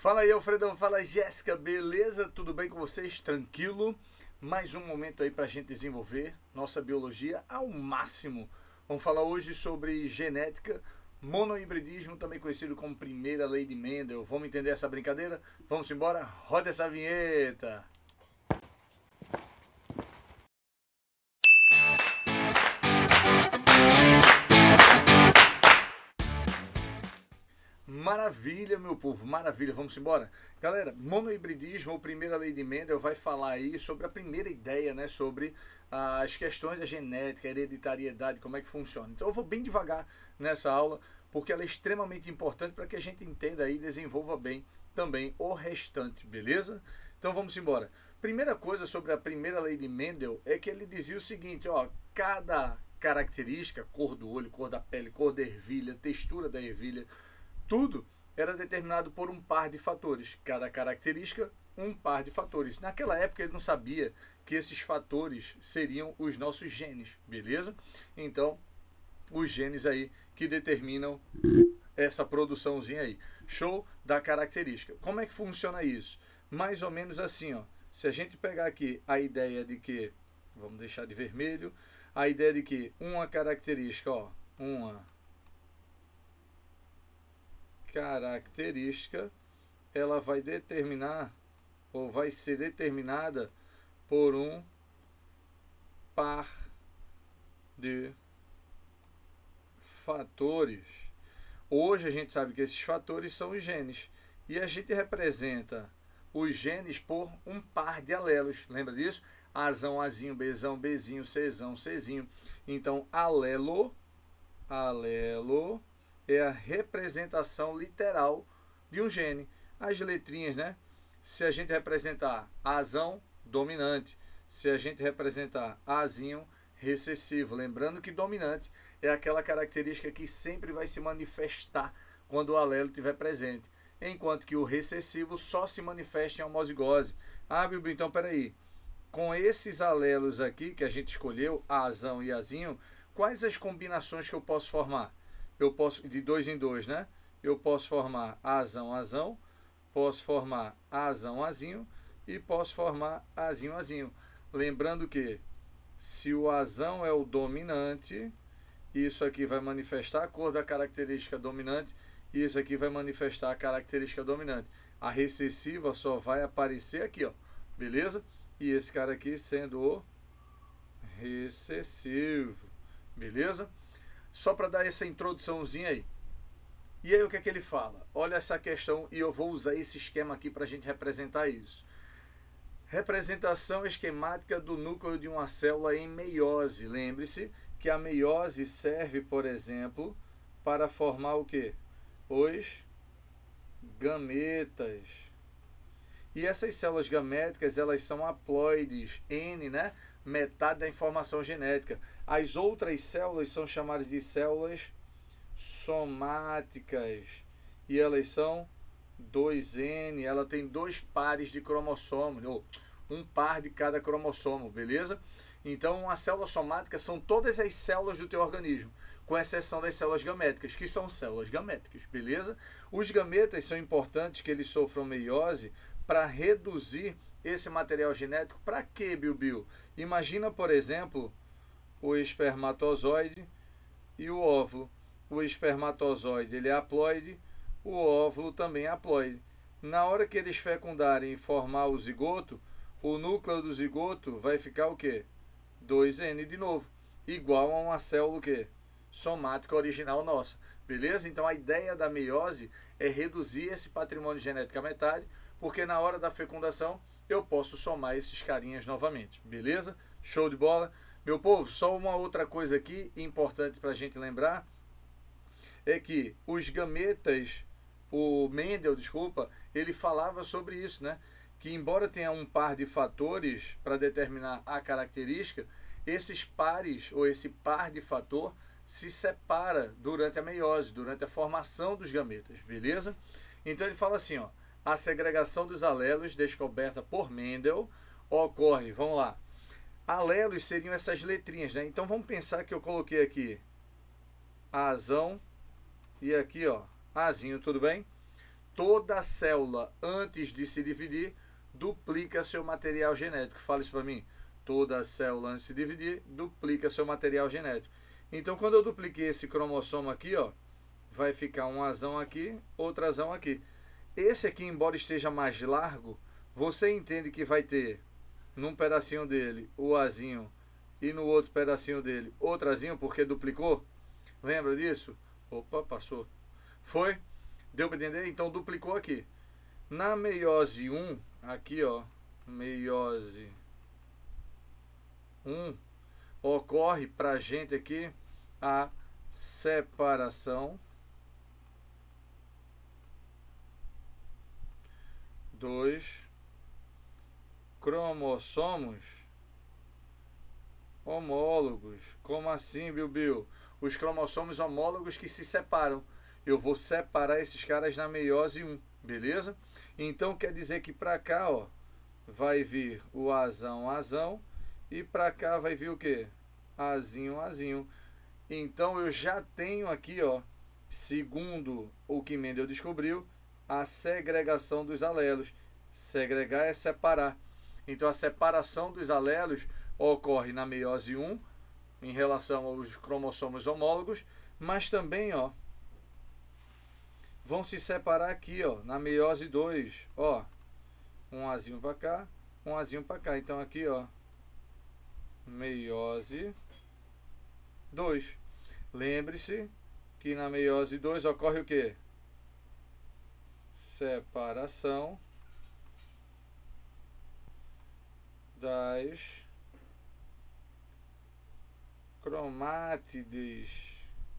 Fala aí, Alfredão, fala Jéssica, beleza? Tudo bem com vocês? Tranquilo? Mais um momento aí pra gente desenvolver nossa biologia ao máximo. Vamos falar hoje sobre genética, monohibridismo, também conhecido como primeira lei de Mendel. Vamos entender essa brincadeira? Vamos embora? Roda essa vinheta! Maravilha, meu povo, maravilha, vamos embora? Galera, monohibridismo, ou primeira lei de Mendel, vai falar aí sobre a primeira ideia, né, sobre as questões da genética, hereditariedade, como é que funciona. Então eu vou bem devagar nessa aula, porque ela é extremamente importante para que a gente entenda aí e desenvolva bem também o restante, beleza? Então vamos embora. Primeira coisa sobre a primeira lei de Mendel é que ele dizia o seguinte, ó, cada característica, cor do olho, cor da pele, cor da ervilha, textura da ervilha, tudo era determinado por um par de fatores. Cada característica, um par de fatores. Naquela época ele não sabia que esses fatores seriam os nossos genes, beleza? Então, os genes aí que determinam essa produçãozinha aí. Show da característica. Como é que funciona isso? Mais ou menos assim, ó. Se a gente pegar aqui a ideia de que, vamos deixar de vermelho, a ideia de que uma característica, ó, uma característica, ela vai determinar ou vai ser determinada por um par de fatores. Hoje a gente sabe que esses fatores são os genes e a gente representa os genes por um par de alelos. Lembra disso? Azão, Azinho, Bzão, Bzinho, Czão, Czinho. Então, alelo é a representação literal de um gene. As letrinhas, né? Se a gente representar Azão, dominante. Se a gente representar Azinho, recessivo. Lembrando que dominante é aquela característica que sempre vai se manifestar quando o alelo estiver presente. Enquanto que o recessivo só se manifesta em homozigose. Ah, Bilbo, então peraí. Com esses alelos aqui que a gente escolheu, Azão e Azinho, quais as combinações que eu posso formar? Eu posso, de 2 em 2, né? Eu posso formar Azão, Azão, posso formar Azão, Azinho e posso formar Azinho, Azinho. Lembrando que se o Azão é o dominante, isso aqui vai manifestar a cor da característica dominante e isso aqui vai manifestar a característica dominante. A recessiva só vai aparecer aqui, ó, beleza? E esse cara aqui sendo o recessivo, beleza? Só para dar essa introduçãozinha aí. E aí o que é que ele fala? Olha essa questão e eu vou usar esse esquema aqui para a gente representar isso. Representação esquemática do núcleo de uma célula em meiose. Lembre-se que a meiose serve, por exemplo, para formar o quê? Os gametas. E essas células gaméticas, elas são haploides, N, né? Metade da informação genética. As outras células são chamadas de células somáticas e elas são 2N, ela tem 2 pares de cromossomos, ou um par de cada cromossomo, beleza? Então, a célula somática são todas as células do teu organismo, com exceção das células gaméticas, que são células gaméticas, beleza? Os gametas são importantes que eles sofram meiose para reduzir esse material genético. Para quê, Bilbil? Imagina, por exemplo, o espermatozoide e o óvulo. O espermatozoide ele é haploide, o óvulo também é haploide. Na hora que eles fecundarem e formar o zigoto, o núcleo do zigoto vai ficar o quê? 2N de novo, igual a uma célula o quê? Somática original nossa. Beleza? Então a ideia da meiose é reduzir esse patrimônio genético à metade, porque na hora da fecundação eu posso somar esses carinhas novamente, beleza? Show de bola? Meu povo, só uma outra coisa aqui importante para a gente lembrar, é que os gametas, o Mendel, desculpa, ele falava sobre isso, né? Que embora tenha um par de fatores para determinar a característica, esses pares, ou esse par de fator, se separa durante a meiose, durante a formação dos gametas, beleza? Então ele fala assim, ó, a segregação dos alelos descoberta por Mendel ocorre, vamos lá, alelos seriam essas letrinhas, né? Então vamos pensar que eu coloquei aqui Azão e aqui, ó, Azinho, tudo bem? toda célula, antes de se dividir, duplica seu material genético. Fala isso para mim. Toda célula, antes de se dividir, duplica seu material genético. Então, quando eu dupliquei esse cromossomo aqui, ó, vai ficar um Azão aqui, outro Azão aqui. Esse aqui, embora esteja mais largo, você entende que vai ter, num pedacinho dele, o Azinho, e no outro pedacinho dele, outro Azinho, porque duplicou? Lembra disso? Opa, passou. Foi? Deu para entender? Então, duplicou aqui. Na meiose 1, aqui, ó, meiose 1, ocorre para a gente aqui a separação dos cromossomos homólogos. Como assim, Bilbil? Os cromossomos homólogos que se separam. Eu vou separar esses caras na meiose 1, beleza? Então quer dizer que para cá, ó, vai vir o Azão, Azão, e para cá vai vir o quê? Azinho, Azinho. Então eu já tenho aqui, ó, segundo o que Mendel descobriu, a segregação dos alelos. Segregar é separar. Então a separação dos alelos ocorre na meiose 1, em relação aos cromossomos homólogos, mas também, ó, vão se separar aqui, ó, na meiose 2, ó, um Azinho para cá, um Azinho para cá. Então aqui, ó, meiose 2. Lembre-se que na meiose 2 ocorre o quê? Separação das cromátides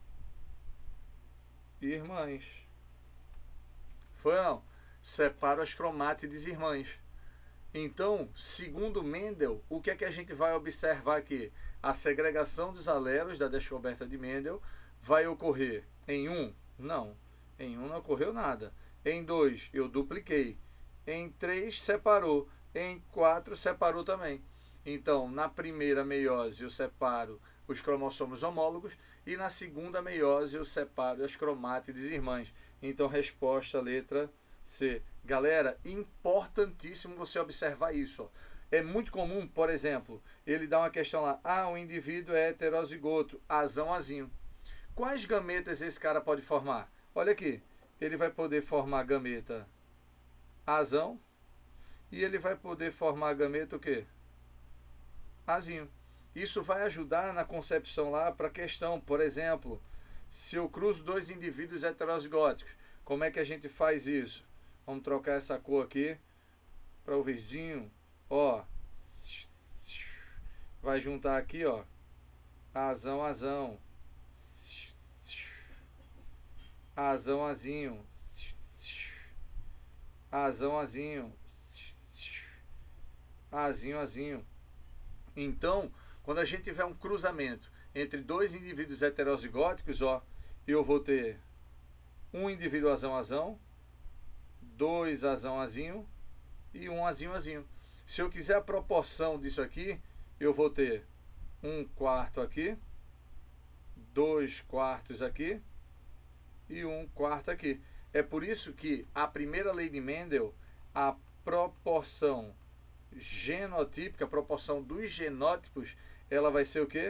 irmãs. Foi ou não? Separa as cromátides irmãs. Então, segundo Mendel, o que é que a gente vai observar aqui? A segregação dos alelos da descoberta de Mendel vai ocorrer em 1? Não. Em 1 não ocorreu nada. Em 2, eu dupliquei. Em 3, separou. Em 4, separou também. Então, na primeira meiose, eu separo os cromossomos homólogos. E na segunda meiose, eu separo as cromátides irmãs. Então, resposta, letra C. Galera, importantíssimo você observar isso. Ó. É muito comum, por exemplo, ele dá uma questão lá. Ah, o indivíduo é heterozigoto, Azão, Azinho. Quais gametas esse cara pode formar? Olha aqui, ele vai poder formar gameta Azão e ele vai poder formar gameta o quê? Azinho. Isso vai ajudar na concepção lá para a questão, por exemplo, se eu cruzo dois indivíduos heterozigóticos, como é que a gente faz isso? Vamos trocar essa cor aqui para o verdinho. Ó, vai juntar aqui, ó, Azão, Azão, Azão, Azinho, Azão, Azinho, Azinho, Azinho. Então, quando a gente tiver um cruzamento entre dois indivíduos heterozigóticos, ó, eu vou ter um indivíduo Azão, Azão, dois Azão, Azinho e um Azinho, Azinho. Se eu quiser a proporção disso aqui, eu vou ter 1/4 aqui, 2/4 aqui e 1/4 aqui. É por isso que a primeira lei de Mendel, a proporção genotípica, a proporção dos genótipos, ela vai ser o quê?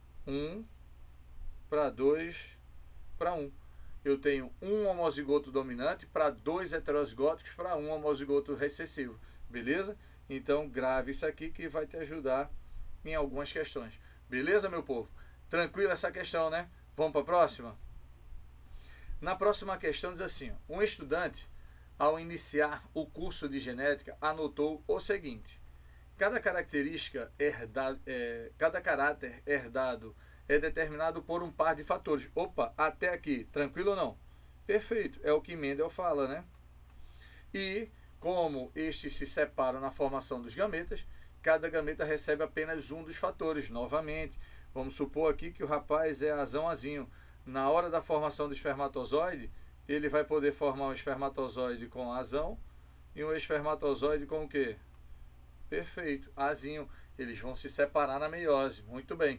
1/2/1. Eu tenho um homozigoto dominante para 2 heterozigóticos para um homozigoto recessivo. Beleza? Então, grave isso aqui que vai te ajudar em algumas questões. Beleza, meu povo? Tranquilo essa questão, né? Vamos para a próxima? Na próxima questão diz assim, ó, um estudante, ao iniciar o curso de genética, anotou o seguinte: cada característica cada caráter herdado é determinado por um par de fatores. Opa, até aqui, tranquilo ou não? Perfeito, é o que Mendel fala, né? E como estes se separam na formação dos gametas, cada gameta recebe apenas um dos fatores. Novamente, vamos supor aqui que o rapaz é Azão, Azinho. Na hora da formação do espermatozoide, ele vai poder formar um espermatozoide com Azão e um espermatozoide com o quê? Perfeito, Azinho. Eles vão se separar na meiose. Muito bem.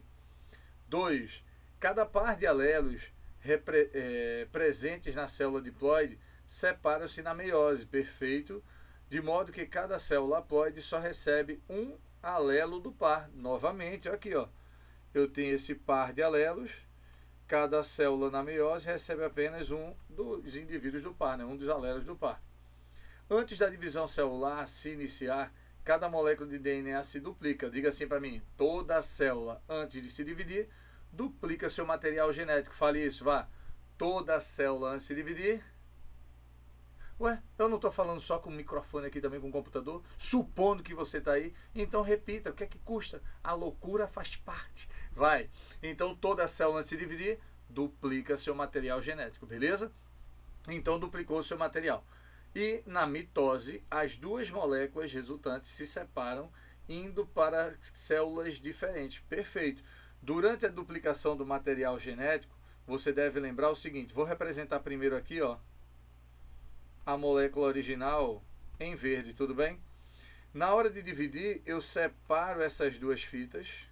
2. Cada par de alelos presentes na célula diploide separam-se na meiose, perfeito, de modo que cada célula haploide só recebe um alelo do par. Novamente, aqui, ó, eu tenho esse par de alelos, cada célula na meiose recebe apenas um dos indivíduos do par, né, um dos alelos do par. Antes da divisão celular se iniciar, cada molécula de DNA se duplica. Diga assim para mim, toda célula, antes de se dividir, duplica seu material genético. Fale isso, vá. Toda célula, antes de se dividir... Ué, eu não estou falando só com o microfone aqui, também com o computador, supondo que você está aí. Então repita, o que é que custa? A loucura faz parte. Vai. Então toda célula, antes de se dividir, duplica seu material genético, beleza? Então duplicou seu material. E na mitose, as duas moléculas resultantes se separam, indo para células diferentes. Perfeito. Durante a duplicação do material genético, você deve lembrar o seguinte, vou representar primeiro aqui, ó, a molécula original em verde, tudo bem? Na hora de dividir, eu separo essas duas fitas,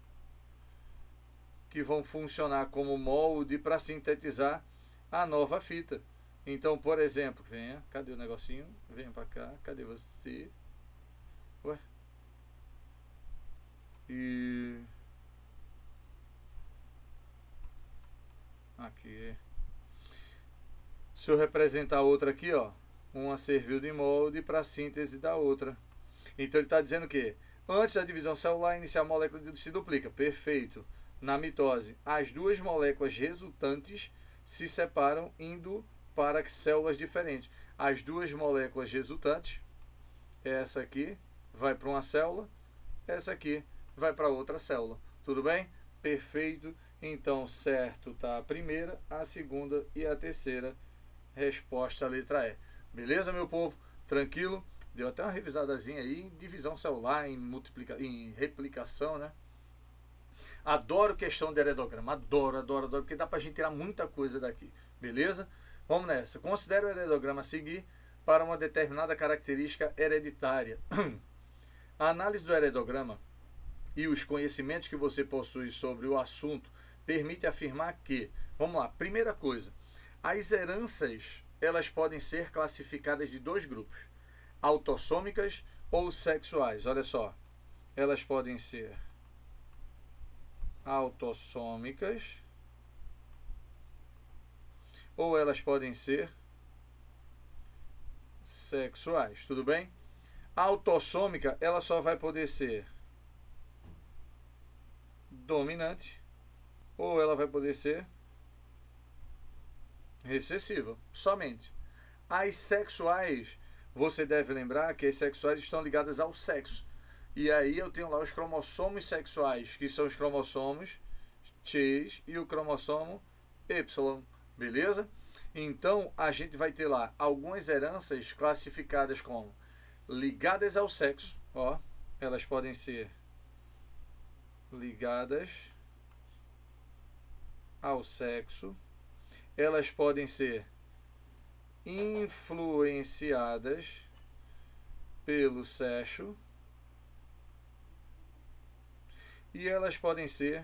que vão funcionar como molde para sintetizar a nova fita. Então, por exemplo, venha, cadê o negocinho? Venha para cá, cadê você? Ué? E... aqui. Se eu representar outra aqui, ó, uma serviu de molde para a síntese da outra. Então ele está dizendo que antes da divisão celular iniciar a molécula se duplica. Perfeito. Na mitose, as duas moléculas resultantes se separam indo para células diferentes. As duas moléculas resultantes, essa aqui vai para uma célula, essa aqui vai para outra célula. Tudo bem? Perfeito. Então, certo tá a primeira, a segunda e a terceira. Resposta a letra E. Beleza, meu povo? Tranquilo? Deu até uma revisadazinha aí em divisão celular, em replicação, né? Adoro questão de heredograma. Adoro, adoro, adoro, porque dá pra gente tirar muita coisa daqui. Beleza? Vamos nessa. Considere o heredograma a seguir para uma determinada característica hereditária. A análise do heredograma e os conhecimentos que você possui sobre o assunto permite afirmar que, vamos lá, primeira coisa, as heranças, elas podem ser classificadas de dois grupos, autossômicas ou sexuais. Olha só, elas podem ser autossômicas ou elas podem ser sexuais, tudo bem? A autossômica, ela só vai poder ser dominante ou ela vai poder ser recessiva, somente. As sexuais, você deve lembrar que as sexuais estão ligadas ao sexo. E aí eu tenho lá os cromossomos sexuais, que são os cromossomos X e o cromossomo Y, beleza? Então a gente vai ter lá algumas heranças classificadas como ligadas ao sexo, ó, elas podem ser ligadas ao sexo. Elas podem ser influenciadas pelo sexo e elas podem ser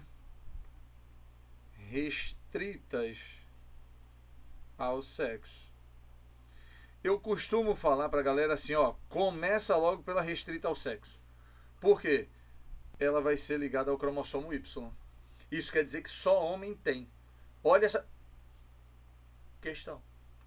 restritas ao sexo. Eu costumo falar para a galera assim, ó, começa logo pela restrita ao sexo. Por quê? Ela vai ser ligada ao cromossomo Y. Isso quer dizer que só homem tem. Olha essa questão.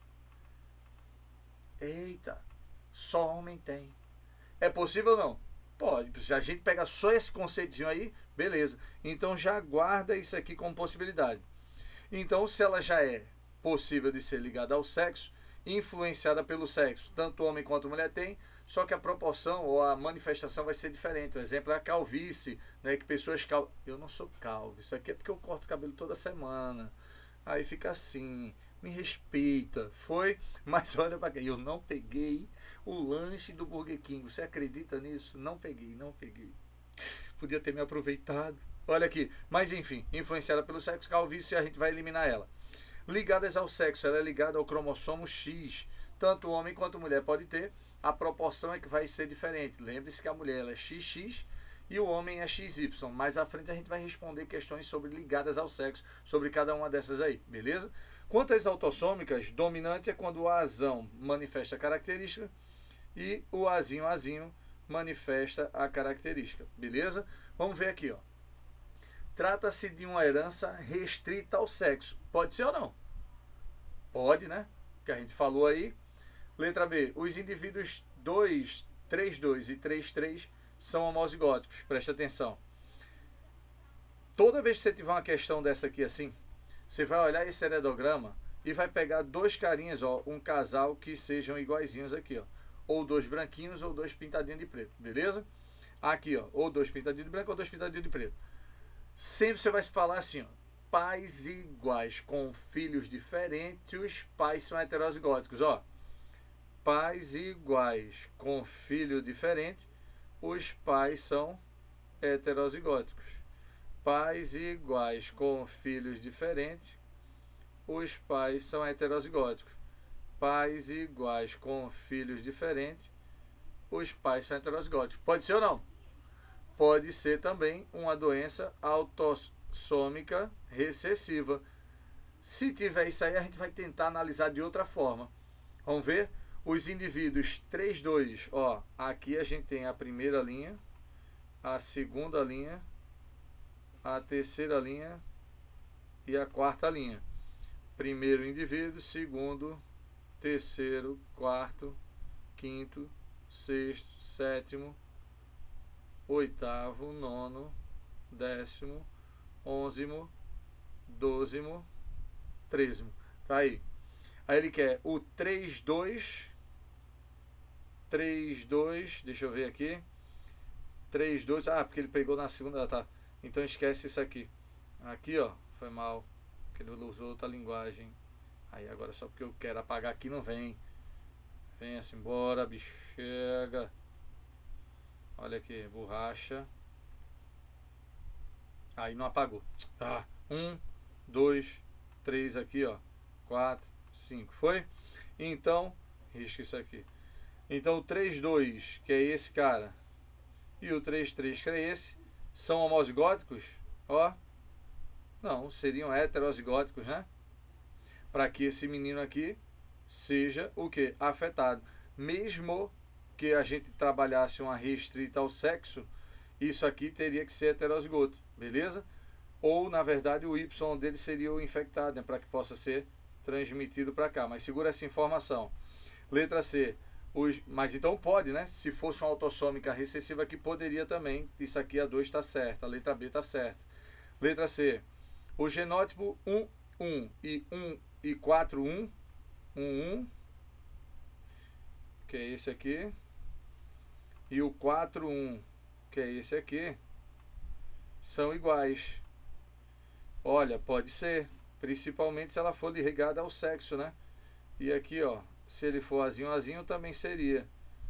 Eita, só homem tem. É possível ou não? Pode. Se a gente pegar só esse conceitinho aí, beleza. Então já guarda isso aqui como possibilidade. Então, se ela já é possível de ser ligada ao sexo, influenciada pelo sexo, tanto homem quanto mulher tem, só que a proporção ou a manifestação vai ser diferente. O exemplo é a calvície, né? Que pessoas calvas. Eu não sou calvo, isso aqui é porque eu corto o cabelo toda semana. Aí fica assim, me respeita, foi? Mas olha para cá, eu não peguei o lanche do Burger King, você acredita nisso? Não peguei, não peguei. Podia ter me aproveitado. Olha aqui, mas enfim, influenciada pelo sexo, calvície, a gente vai eliminar ela. Ligadas ao sexo, ela é ligada ao cromossomo X. Tanto homem quanto mulher pode ter, a proporção é que vai ser diferente. Lembre-se que a mulher ela é XX e o homem é XY. Mais à frente a gente vai responder questões sobre ligadas ao sexo, sobre cada uma dessas aí, beleza? Quanto às autossômicas, dominante é quando o azão manifesta a característica e o azinho manifesta a característica, beleza? Vamos ver aqui, ó. Trata-se de uma herança restrita ao sexo. Pode ser ou não? Pode, né? Que a gente falou aí. Letra B. Os indivíduos 3,2 e 3,3 são homozigóticos. Presta atenção. Toda vez que você tiver uma questão dessa aqui assim, você vai olhar esse heredograma e vai pegar dois carinhas, ó, um casal que sejam iguaizinhos aqui, ó. Ou dois branquinhos ou dois pintadinhos de preto, beleza? Aqui, ó, ou dois pintadinhos de branco ou dois pintadinhos de preto. Sempre você vai se falar assim, ó, pais iguais com filhos diferentes, os pais são heterozigóticos, ó. Pais iguais com filho diferente, os pais são heterozigóticos. Pais iguais com filhos diferentes, os pais são heterozigóticos. Pais iguais com filhos diferentes, os pais são heterozigóticos. Pode ser ou não? Pode ser também uma doença autossômica recessiva. Se tiver isso aí, a gente vai tentar analisar de outra forma. Vamos ver? Os indivíduos 3,2, ó, aqui a gente tem a primeira linha, a segunda linha, a terceira linha e a quarta linha. Primeiro indivíduo, segundo, terceiro, quarto, quinto, sexto, sétimo, oitavo, nono, décimo, onzimo, dozimo, trezimo. Tá aí. Aí ele quer o 3,2, deixa eu ver aqui. 3,2, porque ele pegou na segunda, tá. Então esquece isso aqui. Aqui, ó, foi mal. Que ele usou outra linguagem. Aí agora só porque eu quero apagar aqui não vem. Venha-se embora, bichega. Olha aqui, borracha. Aí não apagou. 1, 2, 3 aqui, ó. 4, 5. Foi? Então, risca isso aqui. Então o 3,2, que é esse cara, e o 3,3, que é esse, são homozigóticos? Ó, não, seriam heterozigóticos, né? Para que esse menino aqui seja o que? Afetado. Mesmo que a gente trabalhasse uma restrita ao sexo, isso aqui teria que ser heterozigoto, beleza? Ou, na verdade, o Y dele seria o infectado, né? Para que possa ser transmitido para cá. Mas segura essa informação. Letra C. Mas então pode, né? Se fosse uma autossômica recessiva aqui, poderia também. Isso aqui, a 2 está certa, a letra B está certa. Letra C. O genótipo 1, 1 e 4, 1, 1, 1, que é esse aqui, e o 4, 1, que é esse aqui, são iguais. Olha, pode ser, principalmente se ela for ligada ao sexo, né? E aqui, ó, se ele for azinho, também seria.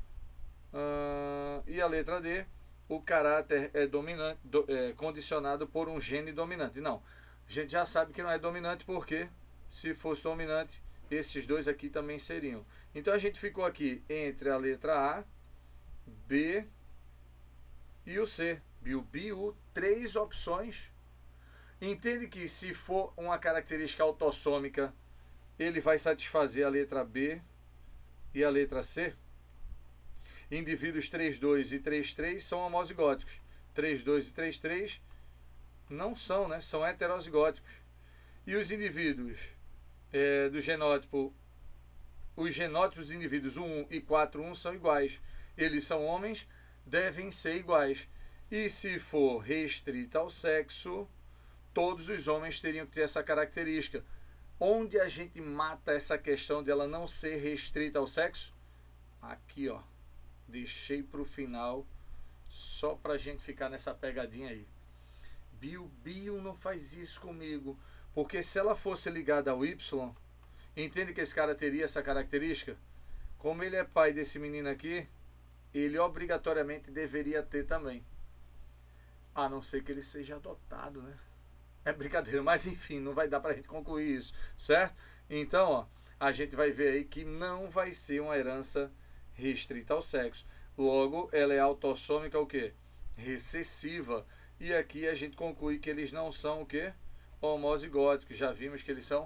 E a letra D, o caráter é dominante, condicionado por um gene dominante. Não, a gente já sabe que não é dominante, porque se fosse dominante, esses dois aqui também seriam. Então a gente ficou aqui entre a letra A, B e o C. Biu, 3 opções. Entende que se for uma característica autossômica, ele vai satisfazer a letra B e a letra C. Indivíduos 3,2 e 3,3 são homozigóticos. 3,2 e 3,3 não são, né? São heterozigóticos. E os indivíduos do genótipo, os genótipos dos indivíduos 1 e 4, 1 são iguais. Eles são homens, devem ser iguais. E se for restrita ao sexo, todos os homens teriam que ter essa característica. Onde a gente mata essa questão de ela não ser restrita ao sexo? Aqui, ó. Deixei para o final, só para a gente ficar nessa pegadinha aí. Biu, não faz isso comigo. Porque se ela fosse ligada ao Y, entende que esse cara teria essa característica? Como ele é pai desse menino aqui, ele obrigatoriamente deveria ter também. A não ser que ele seja adotado, né? É brincadeira, mas enfim, não vai dar pra gente concluir isso, certo? Então, ó, a gente vai ver aí que não vai ser uma herança restrita ao sexo. Logo, ela é autossômica o quê? Recessiva. E aqui a gente conclui que eles não são o quê? Homozigóticos. Já vimos que eles são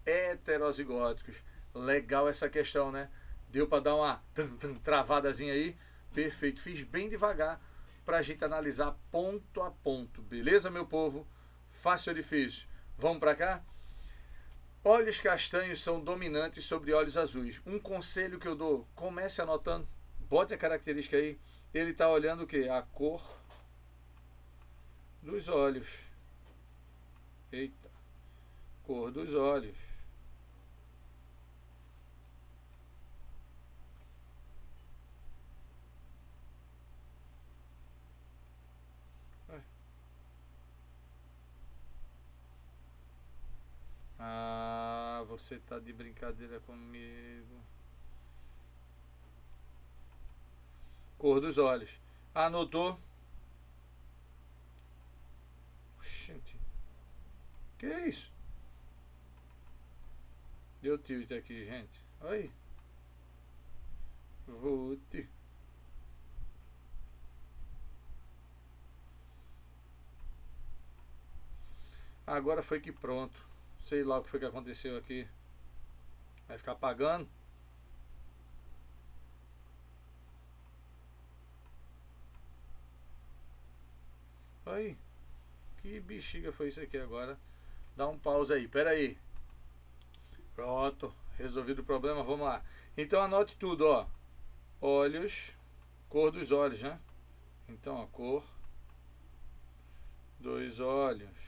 heterozigóticos. Legal essa questão, né? Deu para dar uma travadazinha aí? Perfeito. Fiz bem devagar para a gente analisar ponto a ponto. Beleza, meu povo? Fácil ou difícil? Vamos para cá? Olhos castanhos são dominantes sobre olhos azuis. Um conselho que eu dou, comece anotando, bote a característica aí. Ele está olhando o quê? A cor dos olhos. Eita. Cor dos olhos. Ah, você tá de brincadeira comigo. Cor dos olhos. Anotou? Gente. Que é isso? Deu tilt aqui, gente. Aí. Volte. Agora foi que pronto. Sei lá o que foi que aconteceu aqui. Vai ficar apagando. Aí. Que bexiga foi isso aqui agora? Dá um pause aí. Pera aí. Pronto. Resolvido o problema. Vamos lá. Então anote tudo, ó. Olhos. Cor dos olhos, né? Então, a cor dos olhos.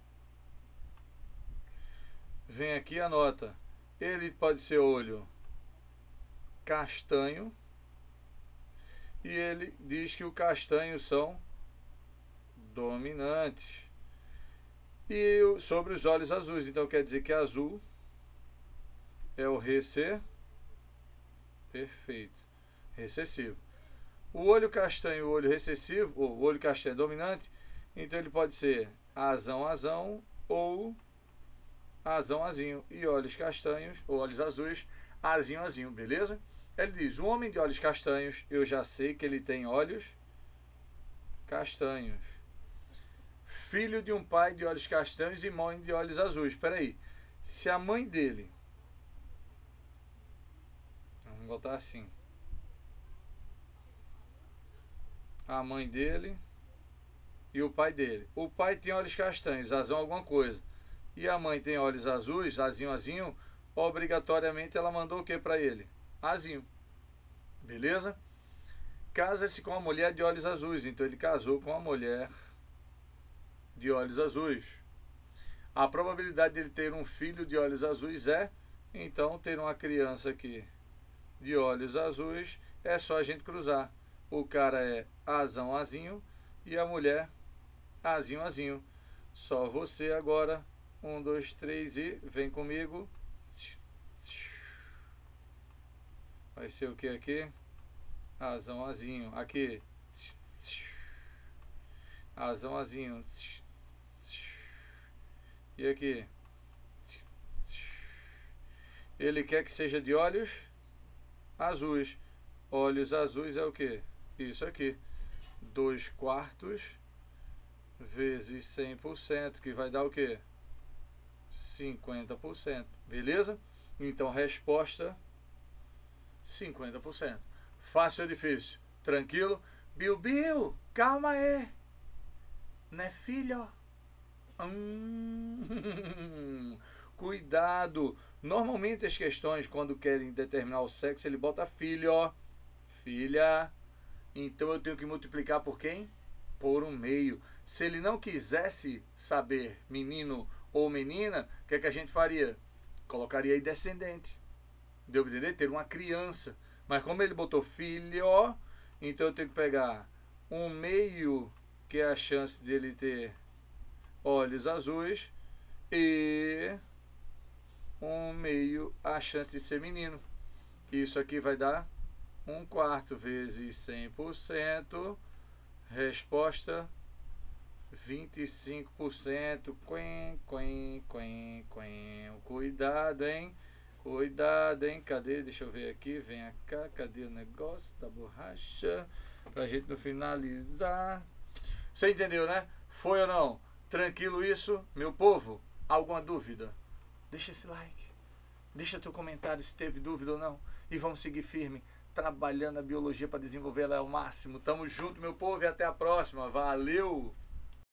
Vem aqui e anota. Ele pode ser olho castanho. E ele diz que o castanho são dominantes. E sobre os olhos azuis. Então quer dizer que azul é o perfeito. Recessivo. O olho castanho e o olho recessivo, ou o olho castanho dominante, então ele pode ser azão ou azão-azinho. E olhos castanhos, ou olhos azuis, azinho-azinho, beleza? Ele diz, um homem de olhos castanhos, eu já sei que ele tem olhos castanhos. Filho de um pai de olhos castanhos e mãe de olhos azuis. Espera aí. Se a mãe dele... Vamos botar assim. A mãe dele e o pai dele. O pai tem olhos castanhos, azão alguma coisa. E a mãe tem olhos azuis, azinho, obrigatoriamente ela mandou o que para ele? Azinho. Beleza? Casa-se com uma mulher de olhos azuis. Então ele casou com uma mulher de olhos azuis. A probabilidade de ele ter um filho de olhos azuis é, então, ter uma criança aqui de olhos azuis, é só a gente cruzar. O cara é azão-azinho e a mulher azinho-azinho. Só você agora. 1, 2, 3 e vem comigo. Vai ser o que aqui? Azão-azinho. Aqui. Azão-azinho. E aqui? Ele quer que seja de olhos azuis. Olhos azuis é o que? Isso aqui. 2/4 vezes 100%, que vai dar o que? 50%. Beleza? Então, resposta 50%. Fácil ou difícil? Tranquilo? Bill, calma aí. Né, filho? Cuidado. Normalmente as questões, quando querem determinar o sexo, ele bota filho, filha. Então eu tenho que multiplicar por quem? Por 1/2. Se ele não quisesse saber menino ou menina, o que é que a gente faria? Colocaria aí descendente. Deu para entender? Ter uma criança. Mas como ele botou filho, então eu tenho que pegar 1/2, que é a chance dele ter olhos azuis, e 1/2 a chance de ser menino. Isso aqui vai dar 1/4 vezes 100%. Resposta 25%. Cuidado, hein? Cuidado, hein? Cadê? Deixa eu ver aqui. Vem cá. Cadê o negócio da borracha? Pra gente não finalizar. Você entendeu, né? Foi ou não? Tranquilo isso, meu povo? Alguma dúvida? Deixa esse like. Deixa teu comentário se teve dúvida ou não. E vamos seguir firme, trabalhando a biologia para desenvolver ela ao máximo. Tamo junto, meu povo, e até a próxima. Valeu!